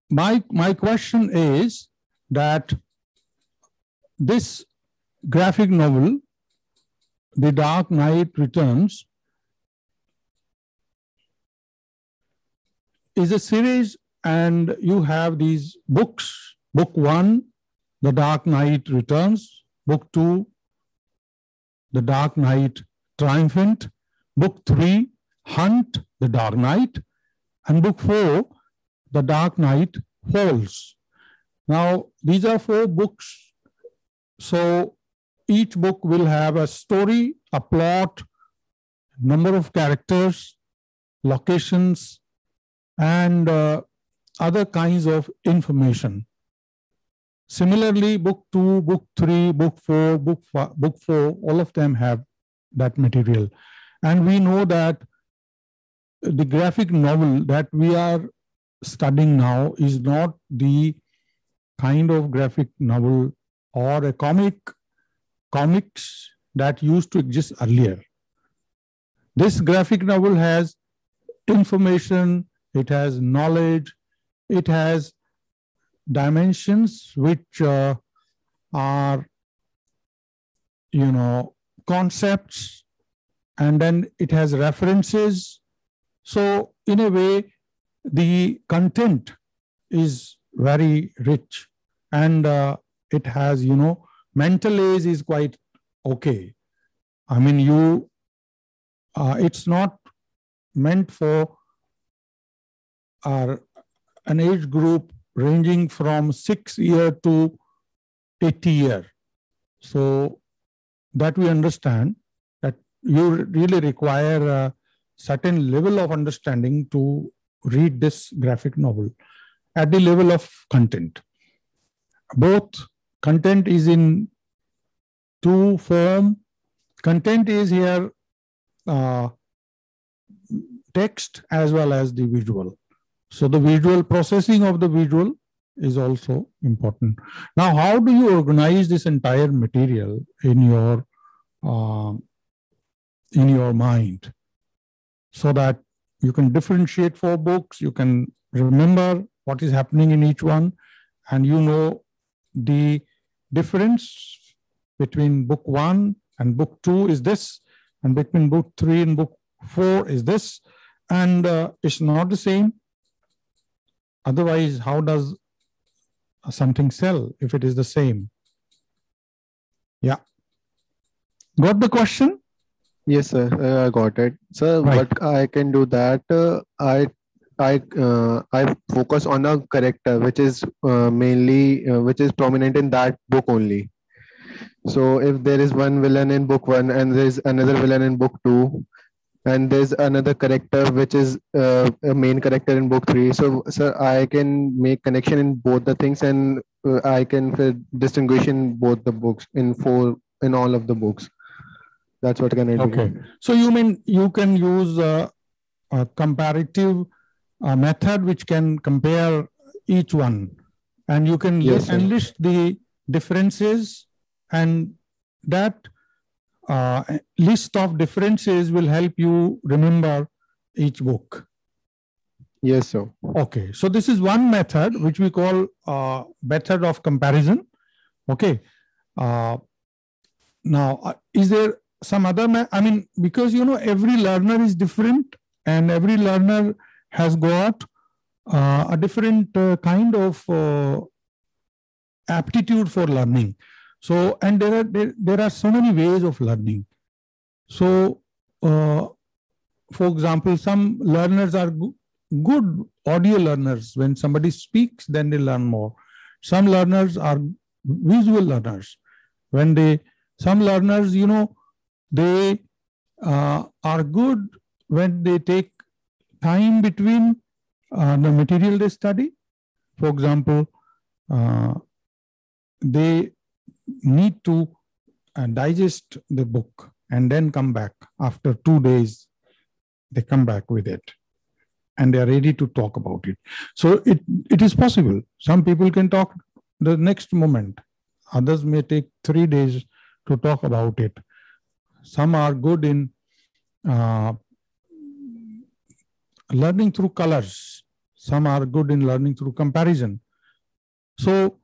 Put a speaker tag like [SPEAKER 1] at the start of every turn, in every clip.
[SPEAKER 1] my question is that this graphic novel, The Dark Knight Returns, is a series, and you have these books. Book 1, The Dark Knight Returns. Book 2, The Dark Knight Triumphant. Book 3, Hunt the Dark Knight. And book 4, The Dark Knight Falls. Now, these are 4 books. So each book will have a story, a plot, number of characters, locations, and other kinds of information. Similarly, book 2, book 3, book 4, book 4, all of them have that material. And we know that the graphic novel that we are studying now is not the kind of graphic novel or a comics that used to exist earlier. This graphic novel has information, it has knowledge, it has dimensions which are, concepts, and then it has references. So in a way, the content is very rich, and it has, mental age is quite okay. I mean, it's not meant for an age group ranging from 6 years to 80 years. So that we understand that you really require a certain level of understanding to read this graphic novel at the level of content. Both content is in 2 forms. Content is here text as well as the visual. So the visual processing of the visual is also important. Now, how do you organize this entire material in your mind so that you can differentiate 4 books, you can remember what is happening in each one, and you know the difference between book 1 and book 2 is this, and between book 3 and book 4 is this, and it's not the same. Otherwise, how does something sell if it is the same? Yeah. Got the question?
[SPEAKER 2] Yes, sir. I got it. Sir,
[SPEAKER 1] Right.
[SPEAKER 2] what I can do that I focus on a character which is mainly which is prominent in that book only. So if there is one villain in book 1 and there is another villain in book 2, and there's another character which is a main character in book 3, so sir, I can make connection in both the things, and I can distinguish in both the books in all of the books. That's what can I do.
[SPEAKER 1] Okay. So you mean you can use a comparative method which can compare each one, and you can
[SPEAKER 2] Yes, sir.
[SPEAKER 1] enlist the differences, and that list of differences will help you remember each book.
[SPEAKER 2] Yes, sir.
[SPEAKER 1] Okay. So this is one method which we call method of comparison. Okay. Now, is there some other, I mean, because, every learner is different, and every learner has got a different kind of aptitude for learning. So, and there are so many ways of learning. So, for example, some learners are good audio learners. When somebody speaks, then they learn more. Some learners are visual learners. Some learners, they are good when they take time between the material they study. For example, they need to digest the book and then come back. After 2 days, they come back with it and they are ready to talk about it. So it is possible. Some people can talk the next moment. Others may take 3 days to talk about it. Some are good in learning through colors. Some are good in learning through comparison. So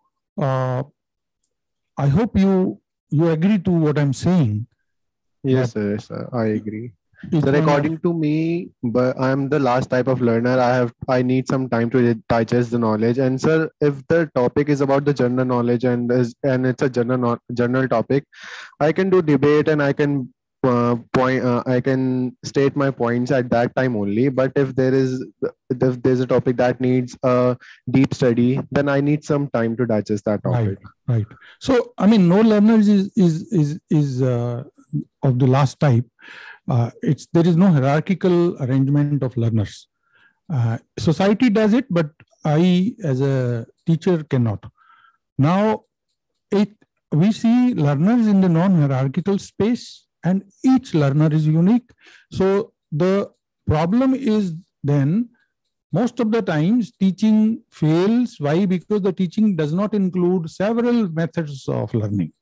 [SPEAKER 1] I hope you agree to what I'm saying.
[SPEAKER 2] Yes, sir. Yes, sir. I agree.
[SPEAKER 1] Each
[SPEAKER 2] Sir,
[SPEAKER 1] one of-
[SPEAKER 2] according to me, but I'm the last type of learner. I need some time to digest the knowledge. And sir, if the topic is about the general knowledge and it's a general topic, I can do debate and I can I can state my points at that time only. But if there's a topic that needs a deep study, then I need some time to digest that topic.
[SPEAKER 1] Right. So I mean, no learners is of the last type. There is no hierarchical arrangement of learners. Society does it, but I, as a teacher, cannot. Now, we see learners in the non-hierarchical space, and each learner is unique. So the problem is then, most of the times teaching fails. Why? Because the teaching does not include several methods of learning.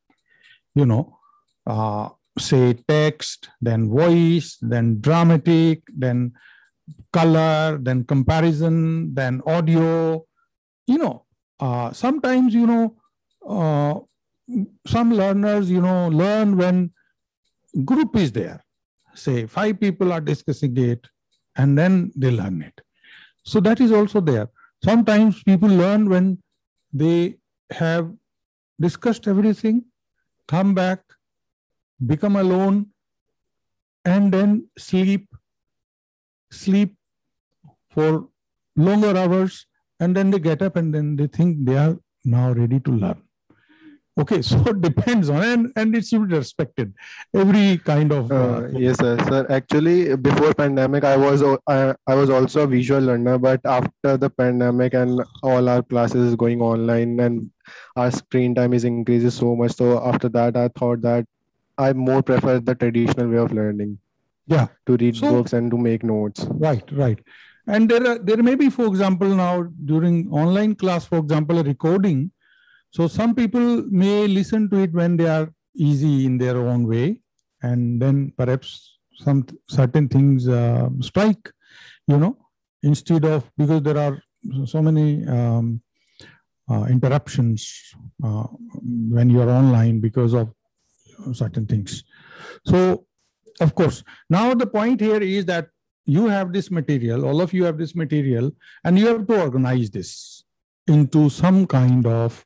[SPEAKER 1] Say text, then voice, then dramatic, then color, then comparison, then audio. Sometimes, some learners, learn when group is there. Say 5 people are discussing it, and then they learn it. So that is also there. Sometimes people learn when they have discussed everything, come back, become alone, and then sleep for longer hours, and then they get up and then they think they are now ready to learn. Okay, so it depends on, and it should be respected. Every kind of
[SPEAKER 2] yes, sir. Actually, before pandemic, I was also a visual learner, but after the pandemic and all our classes going online and our screen time is increases so much. So after that, I thought that I more prefer the traditional way of learning.
[SPEAKER 1] Yeah,
[SPEAKER 2] to read books and to make notes.
[SPEAKER 1] Right. And there may be, for example, now during online class, for example, a recording. So some people may listen to it when they are easy in their own way, and then perhaps some certain things strike, instead of, because there are so many interruptions when you are online because of certain things. So, of course, now the point here is that you have this material, all of you have this material, and you have to organize this into some kind of,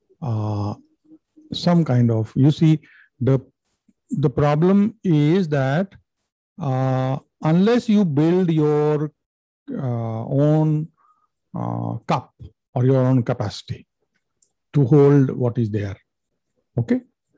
[SPEAKER 1] you see, the problem is that unless you build your own cup or your own capacity to hold what is there, okay,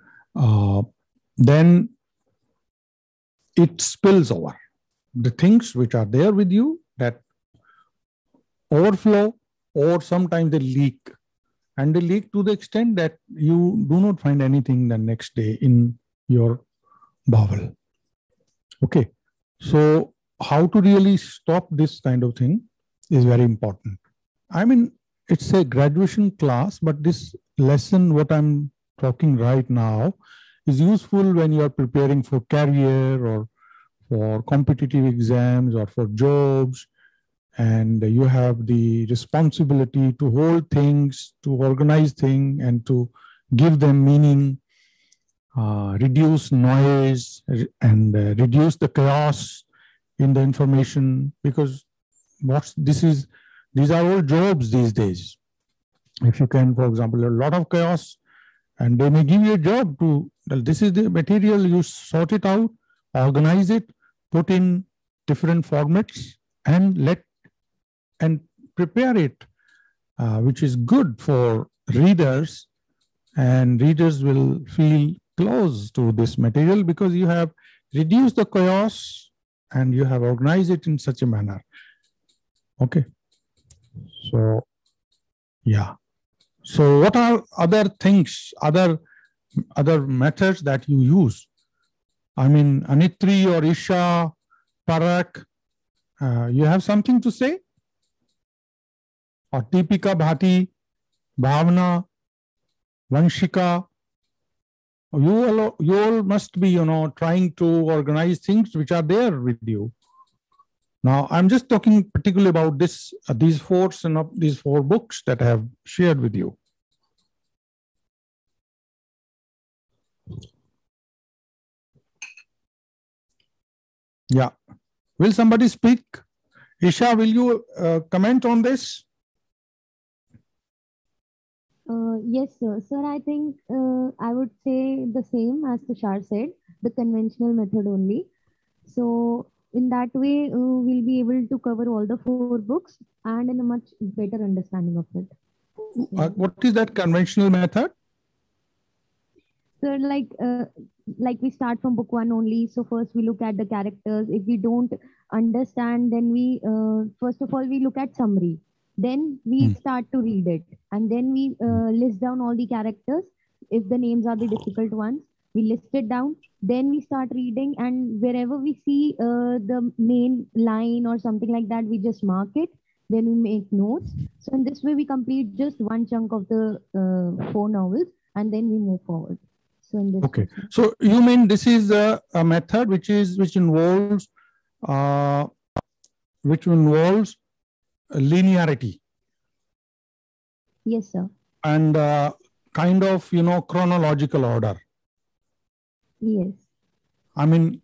[SPEAKER 1] then it spills over. The things which are there with you, that overflow, or sometimes they leak. And they leak to the extent that you do not find anything the next day in your bowel. Okay. So how to really stop this kind of thing is very important. I mean, it's a graduation class, but this lesson, what I'm talking right now, is useful when you are preparing for career or for competitive exams or for jobs, and you have the responsibility to hold things, to organize things, and to give them meaning, reduce noise, and reduce the chaos in the information, because these are all jobs these days. If you can, for example, a lot of chaos, and they may give you a job to, well, this is the material, you sort it out, organize it, put in different formats, and prepare it, which is good for readers, and readers will feel close to this material because you have reduced the chaos and you have organized it in such a manner. Okay. So, yeah. So what are other things, other methods that you use? I mean, Anitri or Isha, Parak, you have something to say? Or Deepika, Bhati, Bhavna, Vanshika, you all must be, trying to organize things which are there with you. Now, I'm just talking particularly about these four books that I have shared with you. Yeah. Will somebody speak? Isha, will you comment on this?
[SPEAKER 3] Yes, sir. Sir, I think I would say the same as Tushar said, the conventional method only. So in that way, we'll be able to cover all the four books and in a much better understanding of it.
[SPEAKER 1] What is that conventional method?
[SPEAKER 3] So like we start from book one only. So first we look at the characters. If we don't understand, then we first of all we look at summary. Then we start to read it, and then we list down all the characters. If the names are the difficult ones, we list it down. Then we start reading, and wherever we see the main line or something like that, we just mark it. Then we make notes. So in this way, we complete just one chunk of the four novels, and then we move forward. So in this
[SPEAKER 1] okay. So you mean this is a method which involves linearity?
[SPEAKER 3] Yes, sir.
[SPEAKER 1] And kind of chronological order.
[SPEAKER 3] Yes.
[SPEAKER 1] I mean,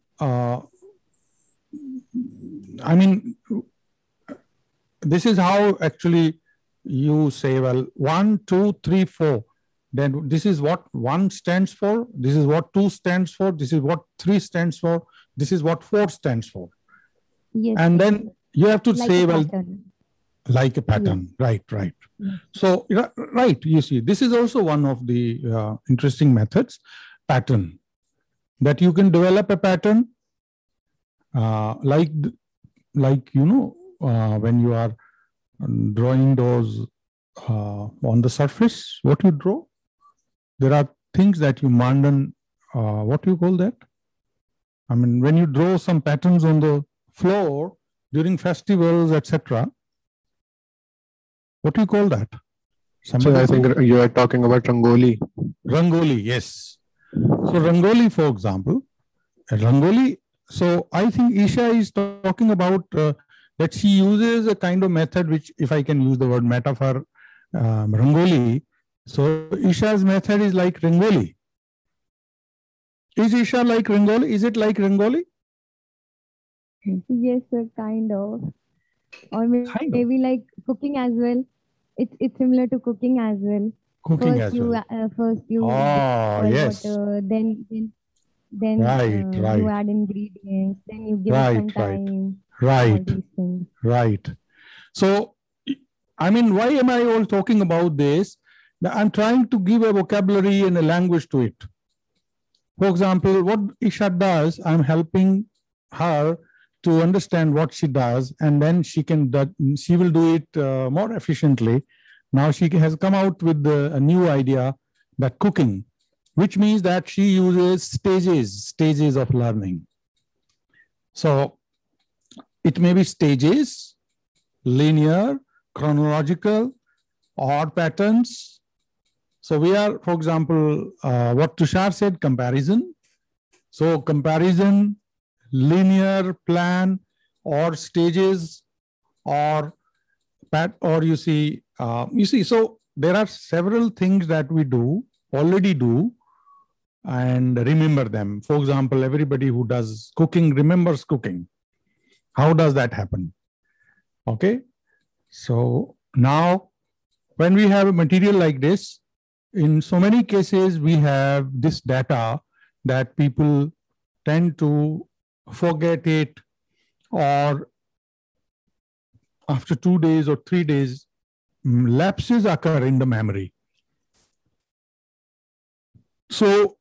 [SPEAKER 1] this is how actually you say, well, 1, 2, 3, 4. Then this is what 1 stands for. This is what 2 stands for. This is what 3 stands for. This is what 4 stands for.
[SPEAKER 3] Yes.
[SPEAKER 1] And then you have to
[SPEAKER 3] like
[SPEAKER 1] say,
[SPEAKER 3] a
[SPEAKER 1] well,
[SPEAKER 3] pattern.
[SPEAKER 1] Like a pattern. Yes. Right.
[SPEAKER 3] Yes.
[SPEAKER 1] So, right. You see, this is also one of the interesting methods, pattern, that you can develop a pattern like when you are drawing those on the surface, what you draw, there are things that you what do you call that? I mean, when you draw some patterns on the floor during festivals, etc., what do you call that?
[SPEAKER 2] So I think you are talking about Rangoli.
[SPEAKER 1] Rangoli, yes. So Rangoli, for example, Rangoli. So I think Isha is talking about that she uses a kind of method which, if I can use the word metaphor, Rangoli. So Isha's method is like Rangoli. Is Isha like Rangoli? Is it like Rangoli?
[SPEAKER 3] Yes, sir, kind of. Or maybe like cooking as well. It's similar to cooking as well.
[SPEAKER 1] Cooking
[SPEAKER 3] first
[SPEAKER 1] as
[SPEAKER 3] you,
[SPEAKER 1] well.
[SPEAKER 3] First you
[SPEAKER 1] Oh,
[SPEAKER 3] boil
[SPEAKER 1] yes.
[SPEAKER 3] water, then
[SPEAKER 1] Right.
[SPEAKER 3] you add ingredients, then you give it some time.
[SPEAKER 1] Right.
[SPEAKER 3] All these things.
[SPEAKER 1] Right. So, I mean, why am I all talking about this? I'm trying to give a vocabulary and a language to it. For example, what Isha does, I'm helping her to understand what she does, and then she will do it more efficiently. Now she has come out with a new idea, that cooking, which means that she uses stages of learning. So it may be stages, linear, chronological, or patterns. So we are, for example, what Tushar said, comparison. So comparison, linear, plan, or stages, or you see, so there are several things that we already do, and remember them. For example, everybody who does cooking remembers cooking. How does that happen? Okay. So now when we have a material like this, in so many cases, we have this data that people tend to forget it, or after 2 days or 3 days, lapses occur in the memory. So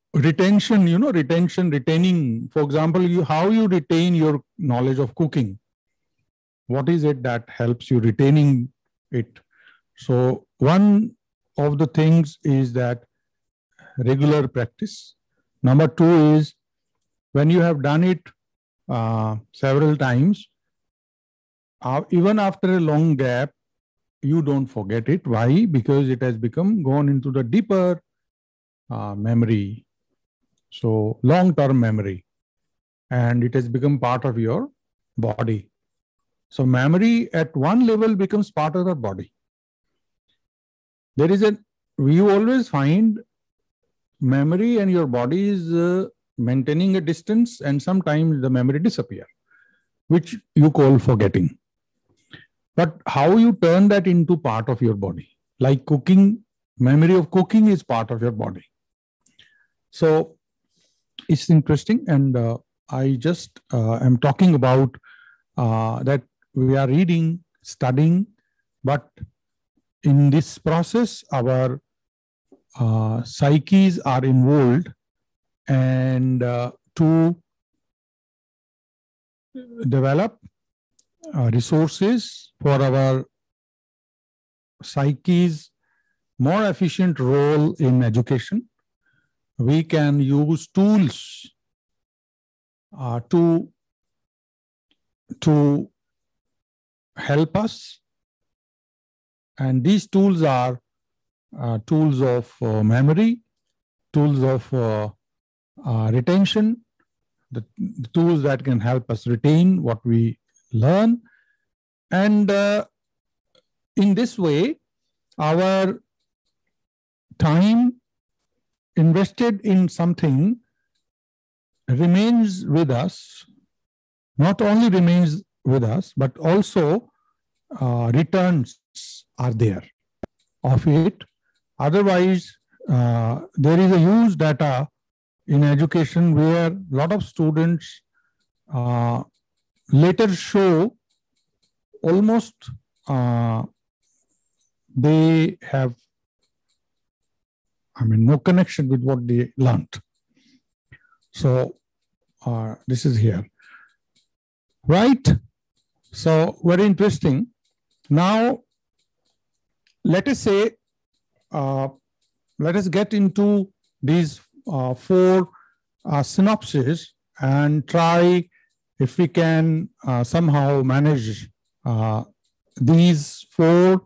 [SPEAKER 1] retaining, for example, how you retain your knowledge of cooking. What is it that helps you retaining it? So one of the things is that regular practice. Number 2 is when you have done it several times, even after a long gap, you don't forget it. Why? Because it has gone into the deeper memory. So long-term memory, and it has become part of your body. So memory at one level becomes part of the body. We always find memory and your body is maintaining a distance, and sometimes the memory disappears, which you call forgetting. But how you turn that into part of your body? Like cooking, memory of cooking is part of your body. So it's interesting, and I just am talking about that we are reading, studying, but in this process, our psyches are involved, and to develop resources for our psyche's more efficient role in education, we can use tools to help us. And these tools are tools of memory, tools of retention, the tools that can help us retain what we learn. And in this way, our time invested in something remains with us, not only remains with us, but also returns are there of it. Otherwise, there is a huge data in education where a lot of students later show almost they have, no connection with what they learned. So this is here, right? So very interesting. Now, let us say, let us get into these four synopses and try if we can somehow manage these four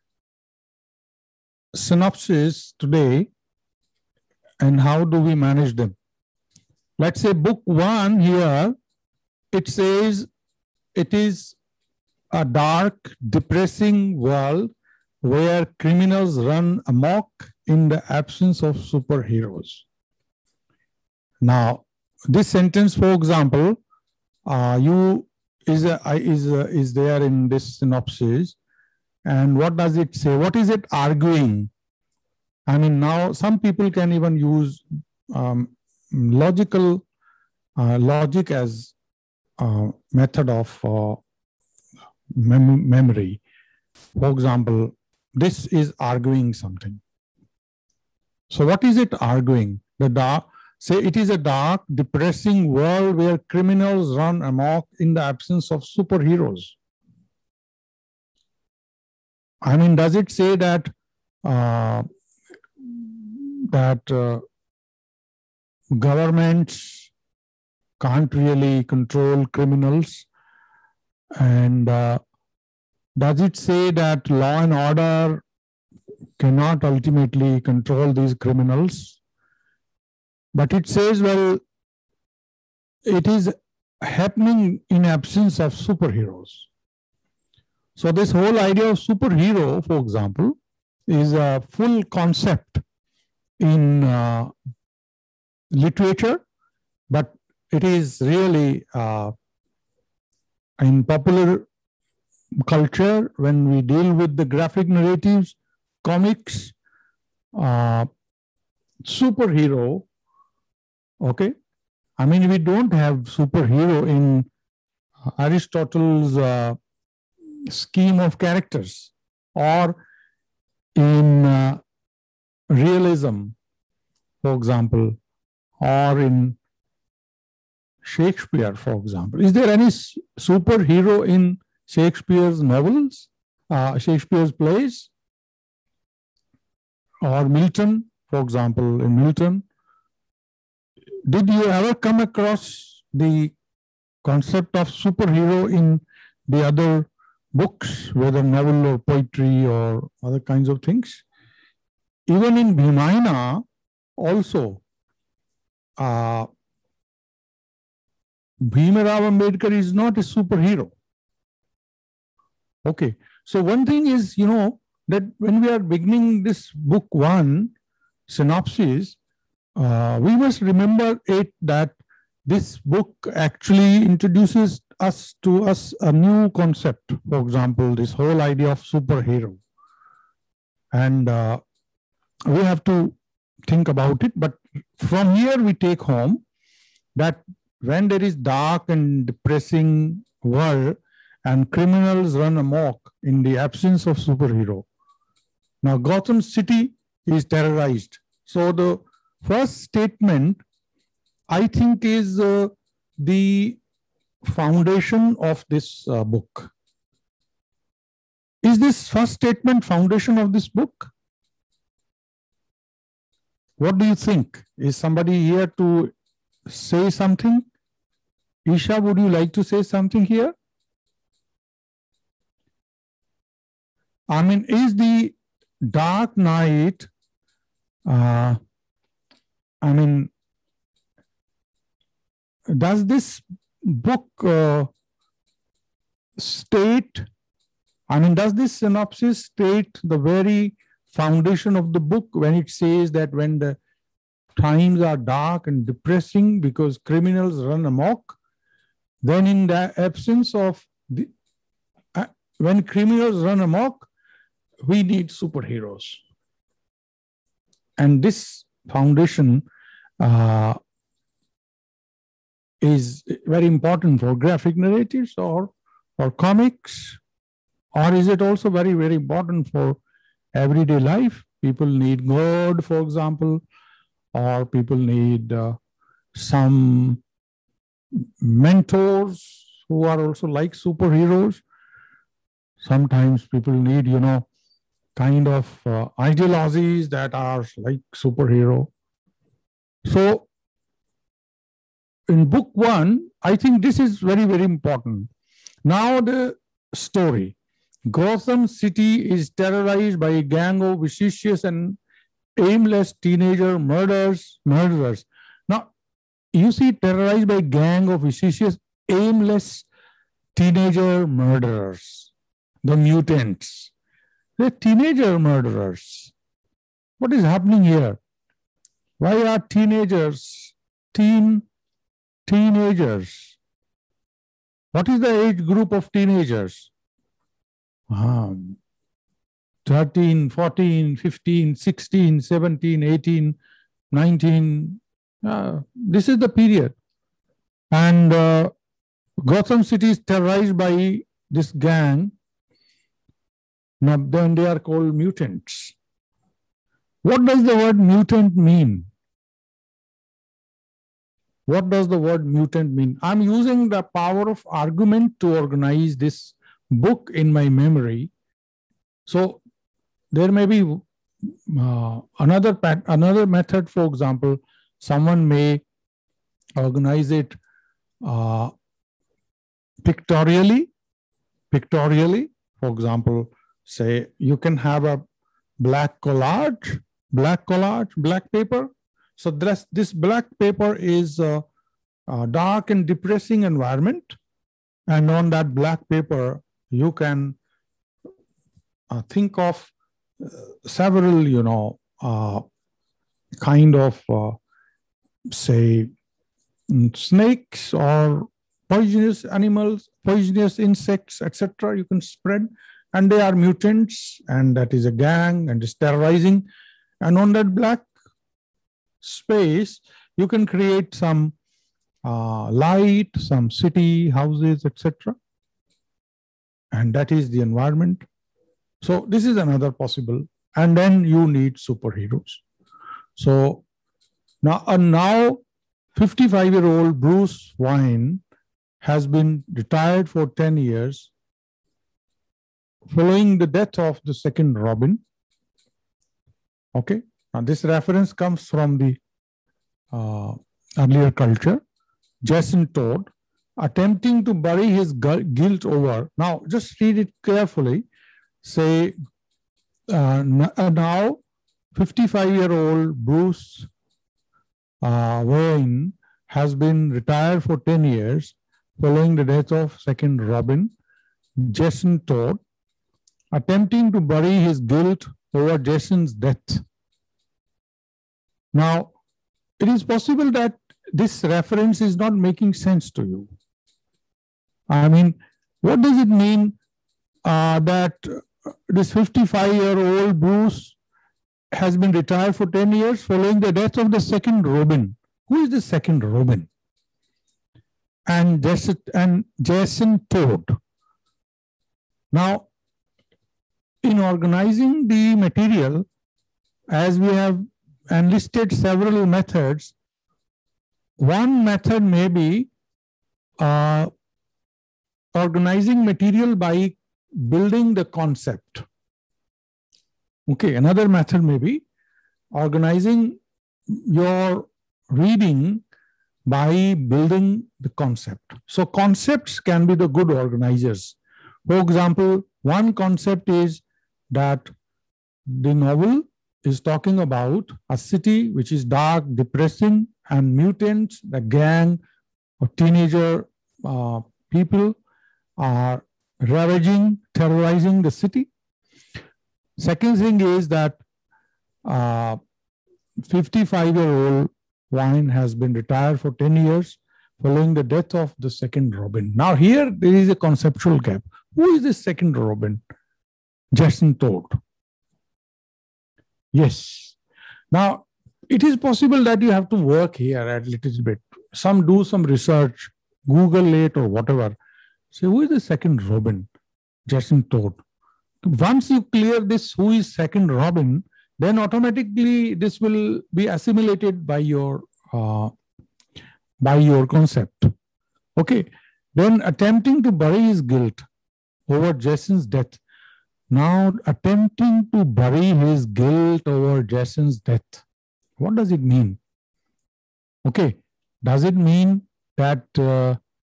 [SPEAKER 1] synopses today, and how do we manage them. Let's say book one here, it says it is a dark, depressing world where criminals run amok in the absence of superheroes. Now, this sentence, for example, is there in this synopsis, and what does it say? What is it arguing? Now some people can even use logic as a method of memory. For example, this is arguing something. So what is it arguing? Say it is a dark, depressing world where criminals run amok in the absence of superheroes. Does it say that governments can't really control criminals? And does it say that law and order cannot ultimately control these criminals? But it says, well, it is happening in absence of superheroes. So this whole idea of superhero, for example, is a full concept in literature, but it is really in popular culture, when we deal with the graphic narratives, comics, superhero, okay? We don't have superhero in Aristotle's scheme of characters, or in realism, for example, or in Shakespeare, for example. Is there any superhero in Shakespeare's novels, Shakespeare's plays? Or Milton, for example, in Milton. Did you ever come across the concept of superhero in the other books, whether novel or poetry or other kinds of things? Even in Bhimayana also, Bhima Rao Ambedkar is not a superhero. Okay. So one thing is, that when we are beginning this book one synopsis, we must remember it that this book actually introduces us a new concept. For example, this whole idea of superhero. And we have to think about it. But from here we take home that when there is dark and depressing world and criminals run amok in the absence of superhero, now Gotham City is terrorized. So the first statement, I think, is the foundation of this book. Is this first statement foundation of this book? What do you think? Is somebody here to say something? Isha, would you like to say something here? I mean, is the Dark Knight, does this book state, does this synopsis state the very foundation of the book when it says that when the times are dark and depressing because criminals run amok, then in the absence of when criminals run amok, we need superheroes. And this foundation is very important for graphic narratives or for comics, or is it also very, very important for everyday life? People need God, for example, or people need some mentors who are also like superheroes. Sometimes people need, kind of ideologies that are like superhero. So in book one, I think this is very, very important. Now the story. Gotham City is terrorized by a gang of vicious and aimless teenager murderers. Now, you see, terrorized by a gang of vicious, aimless teenager murderers, the mutants. The teenager murderers. What is happening here? Why are teenagers, teenagers? What is the age group of teenagers? 13, 14, 15, 16, 17, 18, 19. This is the period. And Gotham City is terrorized by this gang. Now, then they are called mutants. What does the word mutant mean? What does the word mutant mean? I'm using the power of argument to organize this book in my memory. So there may be another method. For example, someone may organize it pictorially. For example, say you can have a black collage, black paper. So this black paper is a dark and depressing environment. And on that black paper, you can think of several, kind of, say, snakes or poisonous animals, poisonous insects, etc. You can spread. And they are mutants, and that is a gang, and it's terrorizing. And on that black space, you can create some light, some city, houses, etc. And that is the environment. So this is another possible. And then you need superheroes. So now 55-year-old Bruce Wayne has been retired for 10 years following the death of the second Robin. Okay. Now this reference comes from the earlier culture. Jason Todd, attempting to bury his guilt over. Now just read it carefully. Say, now 55-year-old Bruce Wayne has been retired for 10 years following the death of second Robin. Jason Todd, attempting to bury his guilt over Jason's death. Now, it is possible that this reference is not making sense to you. I mean, what does it mean that this 55-year-old Bruce has been retired for 10 years following the death of the second Robin? Who is the second Robin? And Jason Todd. Now, in organizing the material, as we have enlisted several methods, one method may be organizing material by building the concept. Okay, another method may be organizing your reading by building the concept. So concepts can be the good organizers. For example, one concept is that the novel is talking about a city which is dark, depressing, and mutants, the gang of teenager people are ravaging, terrorizing the city. Second thing is that 55-year-old Wayne has been retired for 10 years following the death of the second Robin. Now here there is a conceptual gap. Who is the second Robin? Jason Todd. Yes. Now it is possible that you have to work here a little bit. Do some research, Google it or whatever. Say, who is the second Robin? Jason Todd. Once you clear this, who is second Robin, then automatically this will be assimilated by your concept. Okay. Then attempting to bury his guilt over Jason's death. Now attempting to bury his guilt over Jason's death. What does it mean? Okay. Does it mean that the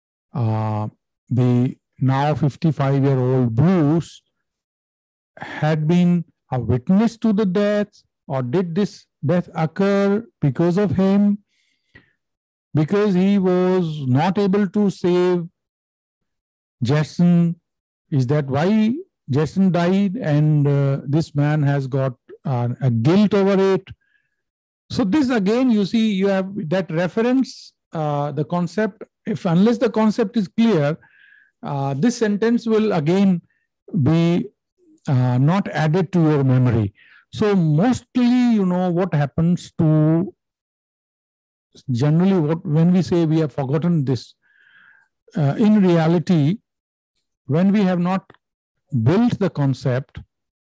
[SPEAKER 1] now 55-year-old Bruce had been a witness to the death, or did this death occur because of him? Because he was not able to save Jason? Is that why Jason died and this man has got a guilt over it? So this again, you see, you have that reference, the concept. Unless the concept is clear, this sentence will again be not added to your memory. So mostly, what happens to generally when we say we have forgotten this, in reality, when we have not built the concept,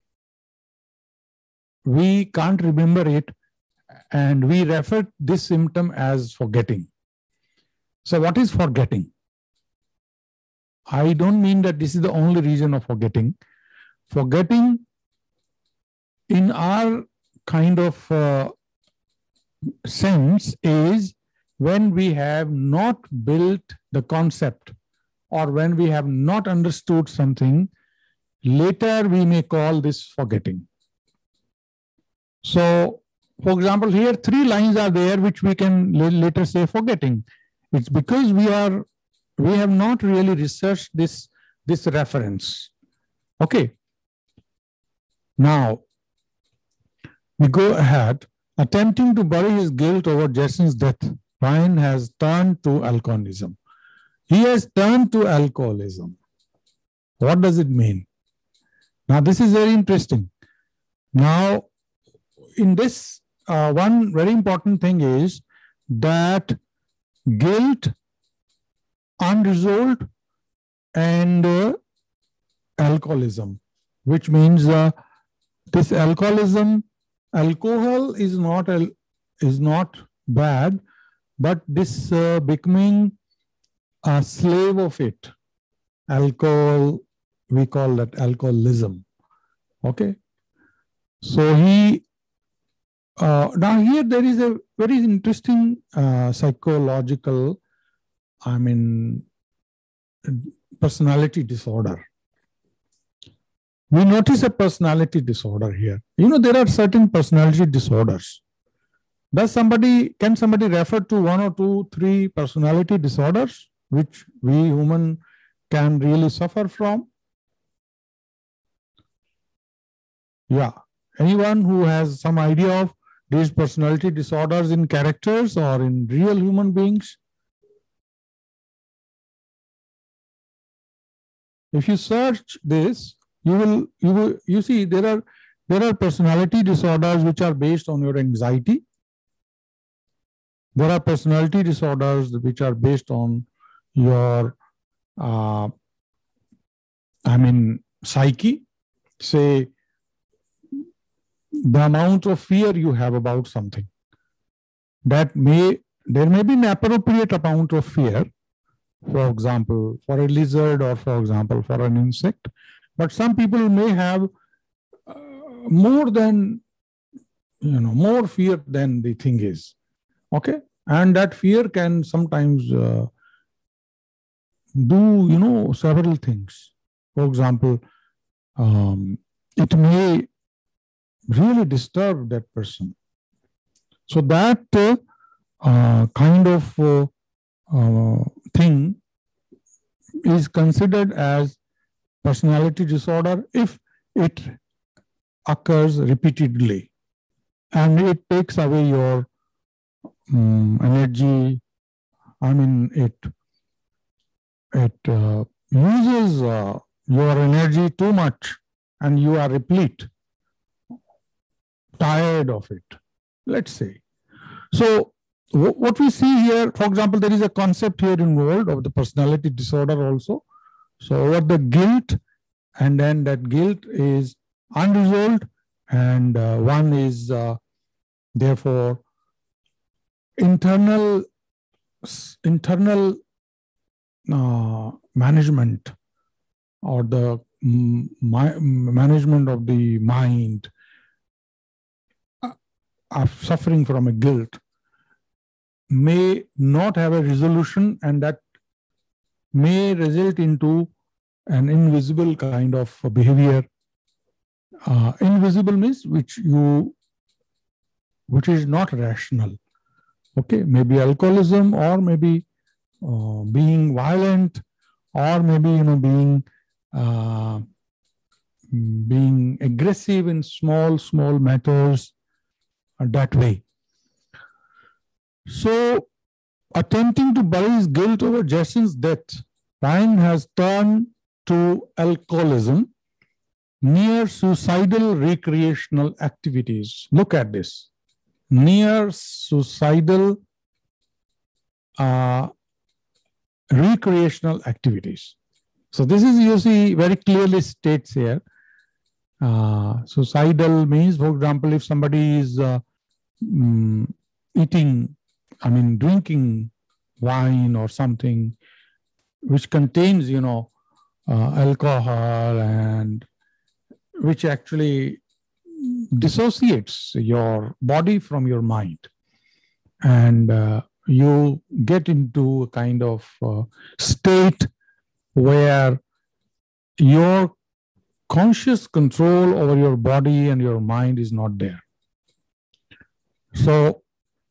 [SPEAKER 1] we can't remember it and we refer this symptom as forgetting. So what is forgetting? I don't mean that this is the only reason of forgetting. Forgetting in our kind of sense is when we have not built the concept or when we have not understood something, later we may call this forgetting. So, for example, here 3 lines are there which we can later say forgetting. It's because we have not really researched this reference. Okay. Now, we go ahead. Attempting to bury his guilt over Jason's death, Ryan has turned to alcoholism. He has turned to alcoholism. What does it mean? Now, this is very interesting. Now, in this, one very important thing is that guilt, unresolved, and alcoholism, which means this alcoholism, alcohol is not bad, but this becoming a slave of it, alcohol, we call that alcoholism. Okay. So now here there is a very interesting psychological, personality disorder. We notice a personality disorder here. There are certain personality disorders. Can somebody refer to 1 or 2, 3 personality disorders which we human can really suffer from? Yeah. Anyone who has some idea of these personality disorders in characters or in real human beings? If you search this, you see there are personality disorders which are based on your anxiety. There are personality disorders which are based on your psyche. Say the amount of fear you have about something. There may be an appropriate amount of fear, for example, for a lizard or for example, for an insect. But some people may have more fear than the thing is. Okay. And that fear can sometimes do, several things. For example, it may really disturb that person. So that kind of thing is considered as personality disorder if it occurs repeatedly and it takes away your energy. It uses your energy too much and you are replete, tired of it, let's say. So what we see here, for example, there is a concept here involved of the personality disorder also. So what the guilt, and then that guilt is unresolved, and one is therefore internal management or the management of the mind of suffering from a guilt may not have a resolution, and that may result into an invisible kind of behavior. Invisible means which is not rational. Okay, maybe alcoholism, or maybe being violent, or maybe being aggressive in small matters that way. So, attempting to bury his guilt over Jason's death, Ryan has turned to alcoholism, near suicidal recreational activities. Look at this. Near suicidal recreational activities. So this is, you see, very clearly states here. Suicidal means, for example, if somebody is drinking wine or something which contains, alcohol, and which actually dissociates your body from your mind, and you get into a kind of state where your conscious control over your body and your mind is not there. So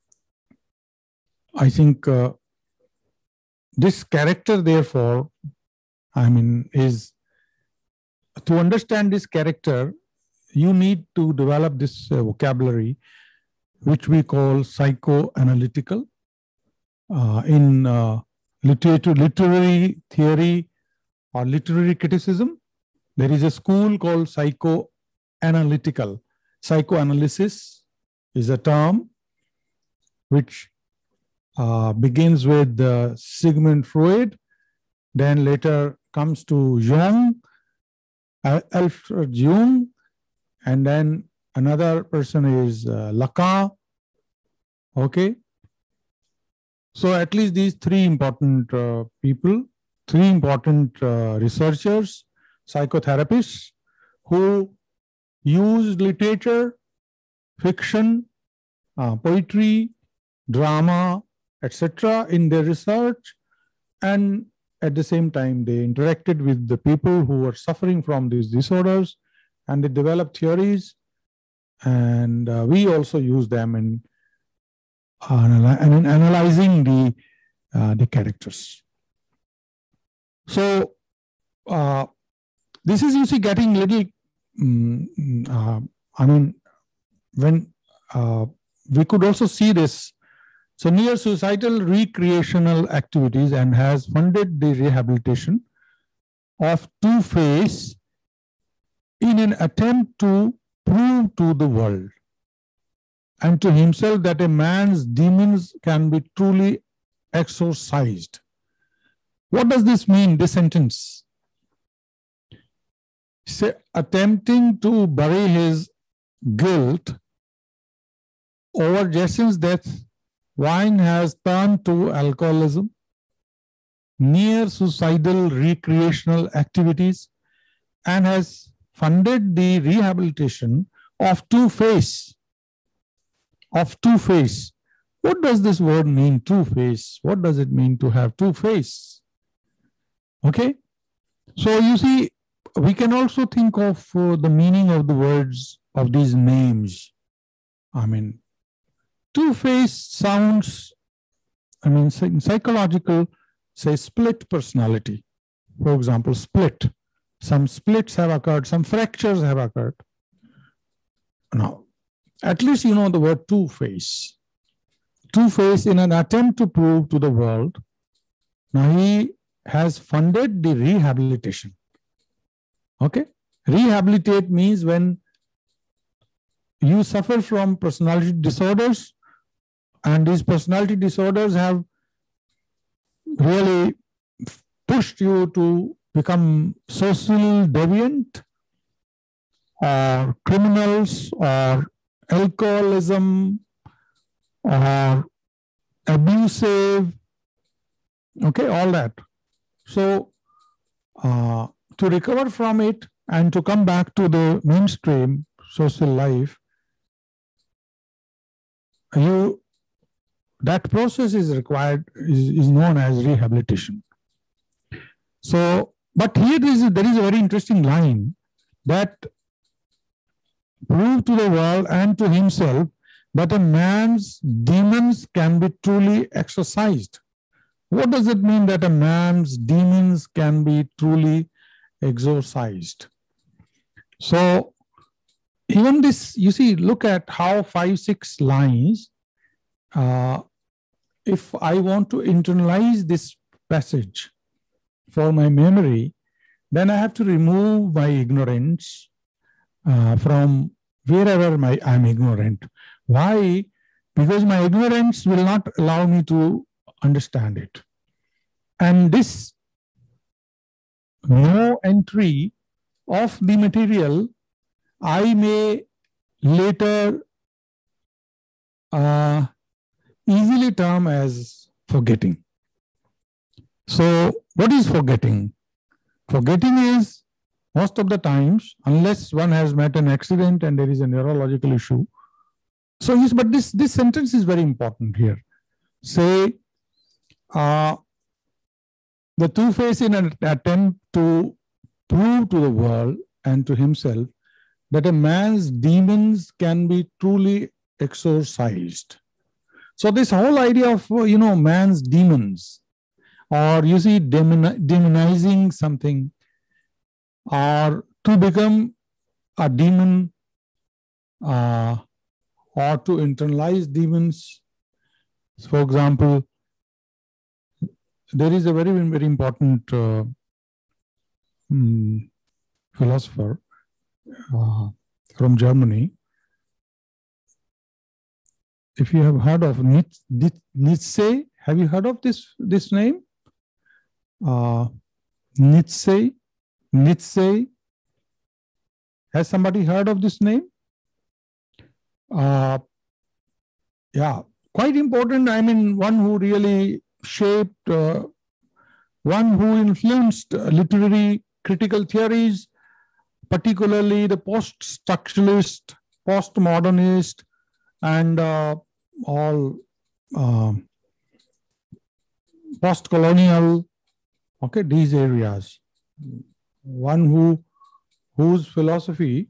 [SPEAKER 1] I think this character, therefore, is to understand this character, you need to develop this vocabulary, which we call psychoanalytical. In literary theory or literary criticism, there is a school called psychoanalytical. Psychoanalysis is a term which begins with Sigmund Freud, then later comes to Jung, Alfred Jung, and then another person is Lacan. Okay. So at least these three important people, three important researchers, psychotherapists, who use literature, fiction, poetry, drama, etc. in their research, and at the same time they interacted with the people who were suffering from these disorders, and they developed theories, and we also use them in analyzing the characters. So this is, you see, getting little I mean, when we could also see this. So near suicidal recreational activities and has funded the rehabilitation of Two-Face in an attempt to prove to the world and to himself that a man's demons can be truly exorcised. What does this mean, this sentence? Say, attempting to bury his guilt over Jason's death, Wine has turned to alcoholism, near suicidal recreational activities, and has funded the rehabilitation of Two-Face. What does this word mean, Two-Face? What does it mean to have Two-Face? Okay, so you see, we can also think of the meaning of the words of these names. I mean, Two-Face sounds, in psychological, say split personality. For example, split. Some splits have occurred, some fractures have occurred. Now, at least you know the word Two-Face. Two-Face in an attempt to prove to the world. Now, he has funded the rehabilitation. Okay? Rehabilitate means when you suffer from personality disorders, and these personality disorders have really pushed you to become social deviant or criminals or alcoholism or abusive, okay, all that. So to recover from it and to come back to the mainstream social life, that process is required, is known as rehabilitation. So, but here there is a very interesting line that prove to the world and to himself that a man's demons can be truly exorcised. What does it mean that a man's demons can be truly exorcised? So, even this, you see, look at how 5-6 lines, if I want to internalize this passage for my memory, then I have to remove my ignorance from wherever I'm ignorant. Why? Because my ignorance will not allow me to understand it. And this no entry of the material, I may later easily term as forgetting. So what is forgetting? Forgetting is most of the times, unless one has met an accident and there is a neurological issue. So yes, but this sentence is very important here. Say, the Two-Face in an attempt to prove to the world and to himself that a man's demons can be truly exorcised. So this whole idea of, man's demons, or you see demonizing something, or to become a demon, or to internalize demons. For example, there is a very, very important philosopher from Germany. If you have heard of Nietzsche, have you heard of this name? Nietzsche. Has somebody heard of this name? Yeah, quite important. I mean, one who really shaped, one who influenced literary critical theories, particularly the post-structuralist, post-modernist, and all post-colonial, okay, these areas. One whose philosophy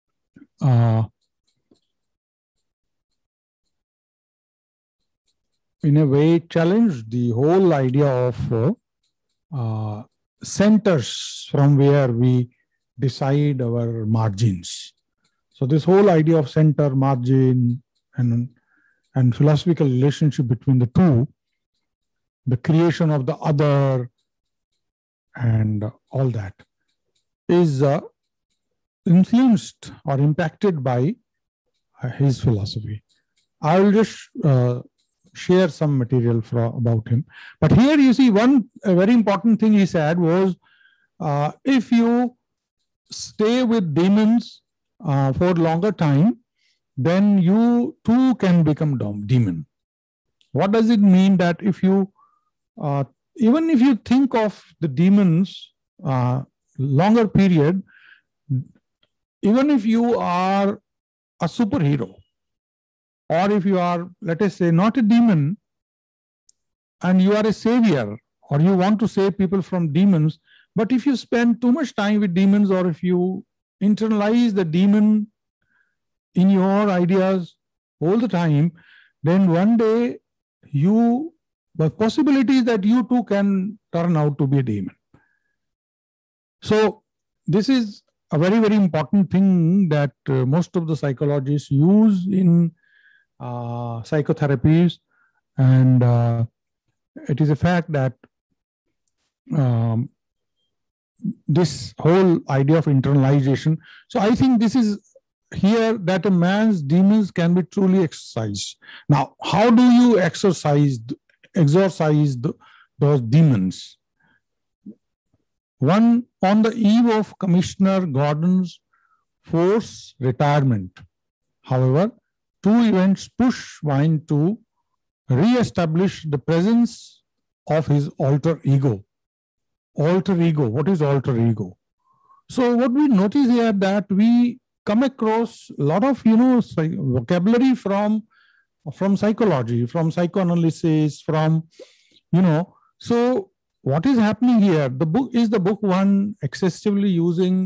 [SPEAKER 1] in a way challenged the whole idea of centers from where we decide our margins. So this whole idea of center, margin, and philosophical relationship between the two, the creation of the other, and all that is influenced or impacted by his philosophy. I will just share some material about him. But here you see a very important thing he said was, if you stay with demons for a longer time, then you too can become demon. What does it mean that if you, even if you think of the demons longer period, even if you are a superhero, or if you are, let us say, not a demon, and you are a savior, or you want to save people from demons, but if you spend too much time with demons, or if you internalize the demon in your ideas all the time, then one day the possibility is that you too can turn out to be a demon. So this is a very, very important thing that most of the psychologists use in psychotherapies, and it is a fact that this whole idea of internalization. So I think this is here that a man's demons can be truly exorcised. Now, how do you exorcise those demons? One, on the eve of Commissioner Gordon's forced retirement, however, two events push Wine to re-establish the presence of his alter ego. Alter ego, what is alter ego? So what we notice here that we come across a lot of, vocabulary from psychology, from psychoanalysis, from, so what is happening here? The book one excessively using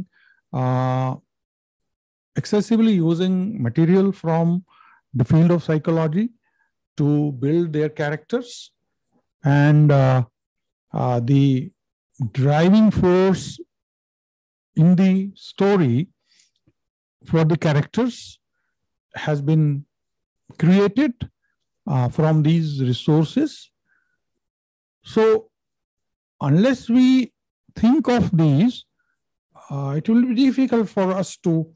[SPEAKER 1] material from the field of psychology to build their characters, and the driving force in the story for the characters has been created from these resources. So unless we think of these, it will be difficult for us to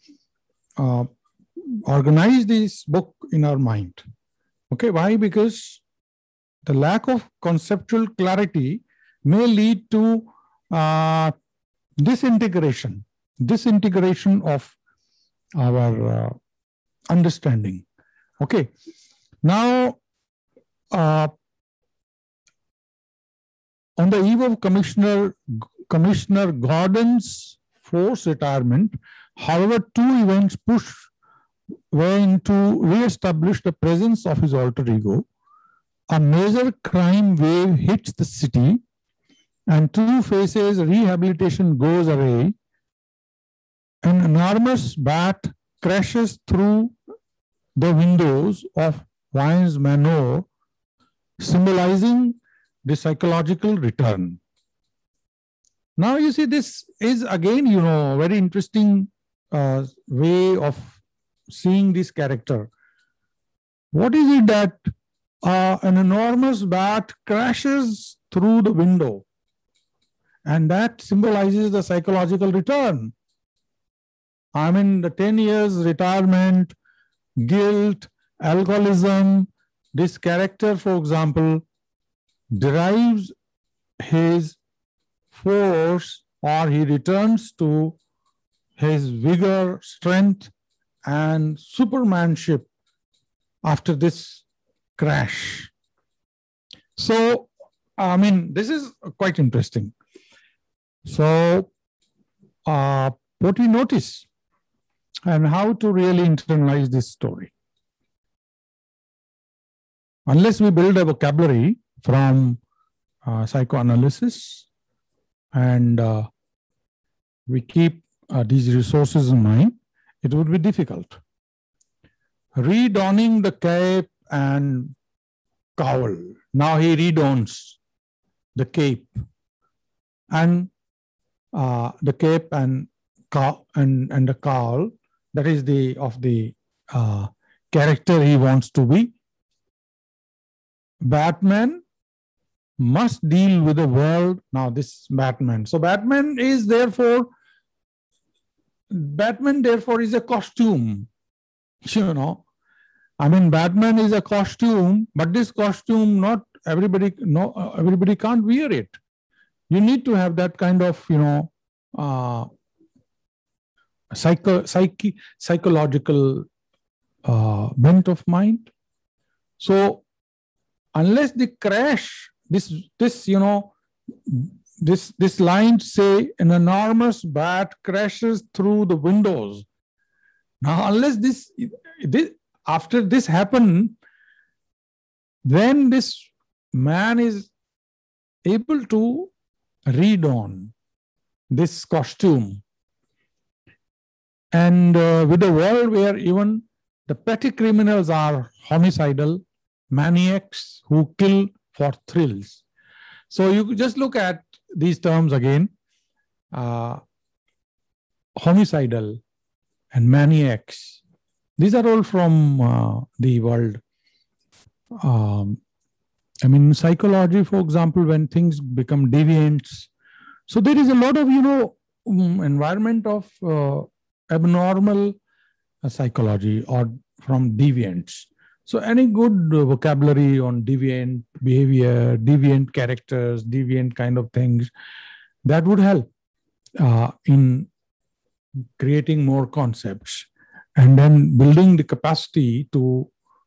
[SPEAKER 1] organize this book in our mind. Okay, why? Because the lack of conceptual clarity may lead to disintegration of our understanding. Okay, now on the eve of Commissioner Gordon's forced retirement, however, two events push Wayne to re-establish the presence of his alter ego. A major crime wave hits the city, and Two-Face's rehabilitation goes away. An enormous bat crashes through the windows of Wayne's manor, symbolizing the psychological return. Now you see, this is again, a very interesting way of seeing this character. What is it that an enormous bat crashes through the window, and that symbolizes the psychological return? I mean, the 10 years retirement, guilt, alcoholism. This character, for example, derives his force, or he returns to his vigor, strength, and supermanship after this crash. So, I mean, this is quite interesting. So, what we notice and how to really internalize this story. Unless we build a vocabulary from psychoanalysis and we keep these resources in mind, it would be difficult. Redonning the cape and cowl. Now he redons the cape and cow and a cowl. That is the character he wants to be. Batman must deal with the world. Now this Batman. So Batman therefore is a costume. You know, I mean, Batman is a costume, but this costume, not everybody can't wear it. You need to have that kind of, psychological bent of mind. So unless they crash, this line say an enormous bat crashes through the windows. Now, unless after this happen, then this man is able to read on this costume. And with a world where even the petty criminals are homicidal, maniacs who kill for thrills. So you just look at these terms again, homicidal and maniacs. These are all from the world. I mean, psychology, for example, when things become deviants. So there is a lot of, environment of abnormal psychology or from deviants. So any good vocabulary on deviant behavior, deviant characters, deviant kind of things, that would help in creating more concepts and then building the capacity to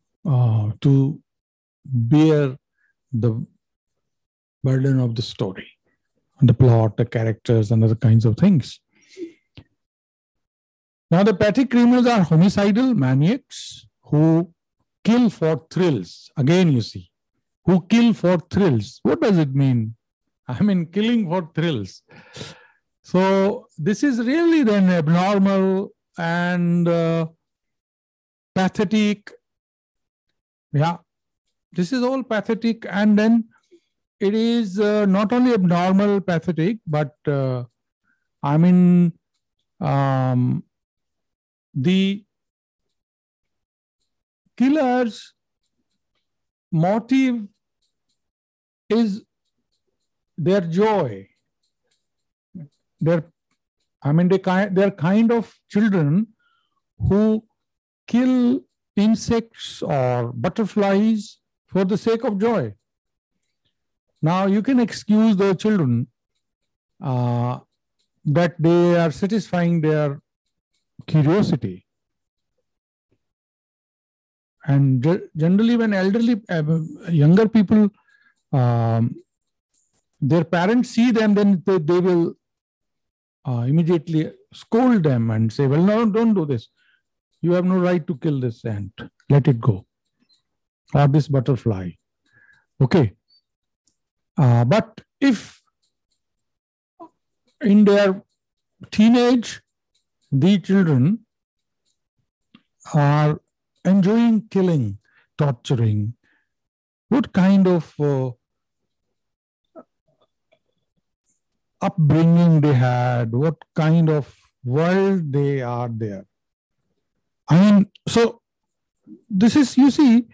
[SPEAKER 1] bear the burden of the story, the plot, the characters, and other kinds of things. Now, the petty criminals are homicidal maniacs who kill for thrills. Again, you see, who kill for thrills. What does it mean? I mean, killing for thrills. So this is really then abnormal and pathetic. Yeah, this is all pathetic. And then it is not only abnormal, pathetic, but the killer's motive is their joy. They're kind of children who kill insects or butterflies for the sake of joy. Now, you can excuse the children that they are satisfying their curiosity. And generally, when younger people, their parents see them, then they will immediately scold them and say, well, no, don't do this. You have no right to kill this ant. Let it go. Or this butterfly. Okay. But if in their teenage, the children are enjoying killing, torturing, what kind of upbringing they had, what kind of world they are there. I mean, so this is, you see,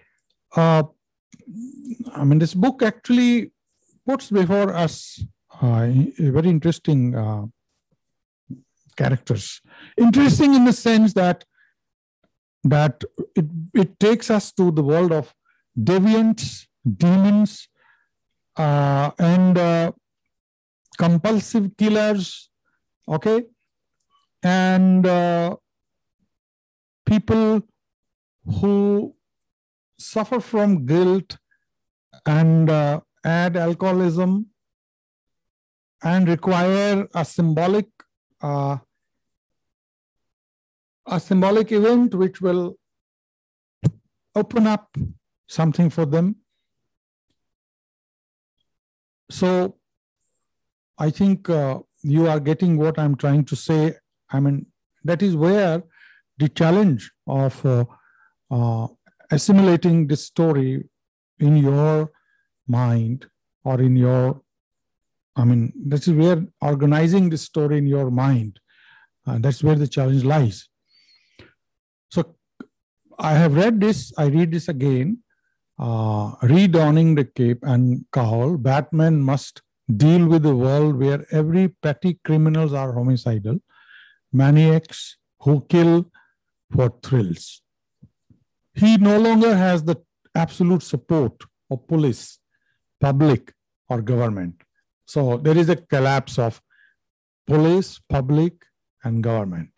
[SPEAKER 1] this book actually puts before us very interesting characters. Interesting in the sense that it takes us to the world of deviants, demons, and compulsive killers, okay, and people who suffer from guilt and add alcoholism and require a symbolic event which will open up something for them. So I think you are getting what I'm trying to say. I mean, that is where the challenge of assimilating this story in your mind or in your, this is where organizing this story in your mind That's where the challenge lies. So I have read this, I read this again. Redonning the cape and cowl, Batman must deal with a world where every petty criminals are homicidal, maniacs who kill for thrills. He no longer has the absolute support of police, public, or government. So there is a collapse of police, public, and government.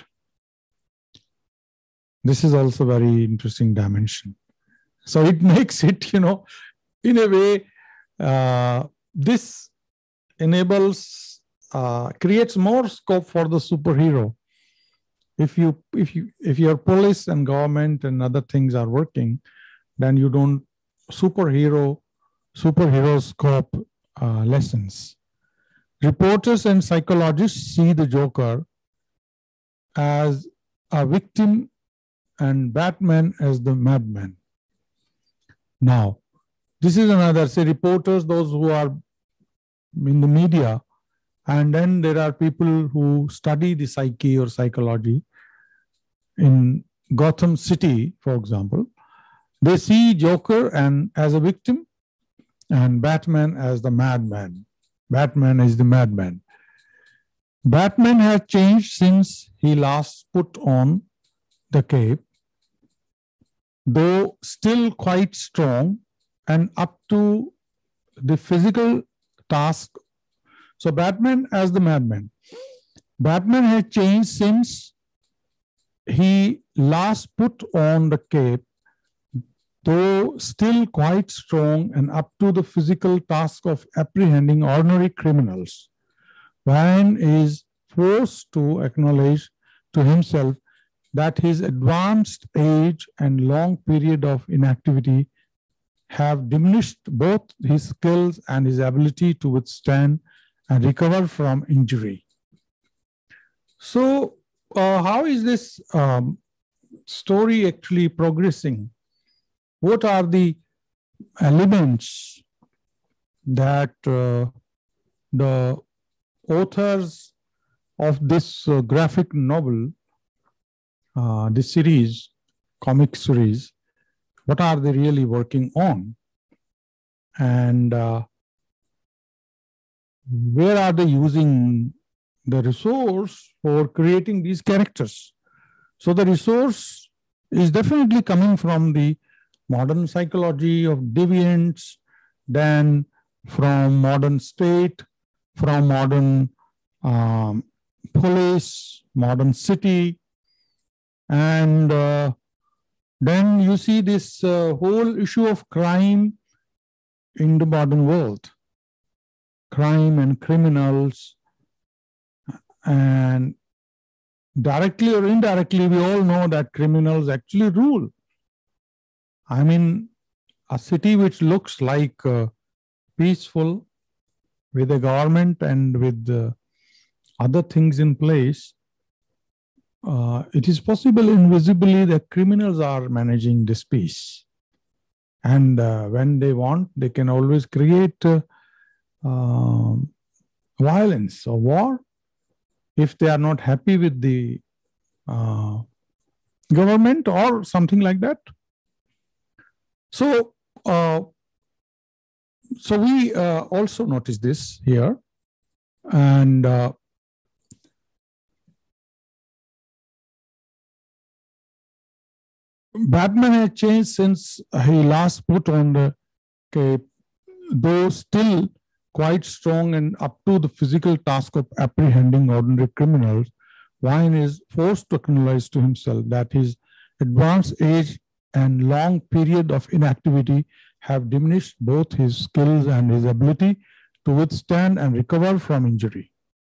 [SPEAKER 1] This is also a very interesting dimension. So it makes it, in a way, this enables, creates more scope for the superhero. If your police and government and other things are working, then you don't superhero scope lessons. Reporters and psychologists see the Joker as a victim and Batman as the madman. Now, this is another, say, reporters, those who are in the media, and then there are people who study the psyche or psychology. In Gotham City, for example, they see Joker as a victim and Batman as the madman. Batman is the madman. Batman has changed since he last put on the cape, though still quite strong and up to the physical task. So Batman as the madman. Batman has changed since he last put on the cape, though still quite strong and up to the physical task of apprehending ordinary criminals. Wayne is forced to acknowledge to himself that his advanced age and long period of inactivity have diminished both his skills and his ability to withstand and recover from injury. So, how is this story actually progressing? What are the elements that the authors of this graphic novel, this series, comic series, what are they really working on? And where are they using the resource for creating these characters? So the resource is definitely coming from the modern psychology of deviants, then from modern state, from modern police, modern city, and then you see this whole issue of crime in the modern world, crime and criminals, and directly or indirectly, we all know that criminals actually rule. I mean, a city which looks like peaceful with a government and with other things in place, it is possible invisibly that criminals are managing this peace. And when they want, they can always create violence or war if they are not happy with the government or something like that. So, we also notice this here, and Batman has changed since he last put on the cape, though still quite strong and up to the physical task of apprehending ordinary criminals. Wayne is forced to acknowledge to himself that his advanced age and long period of inactivity have diminished both his skills and his ability to withstand and recover from injury.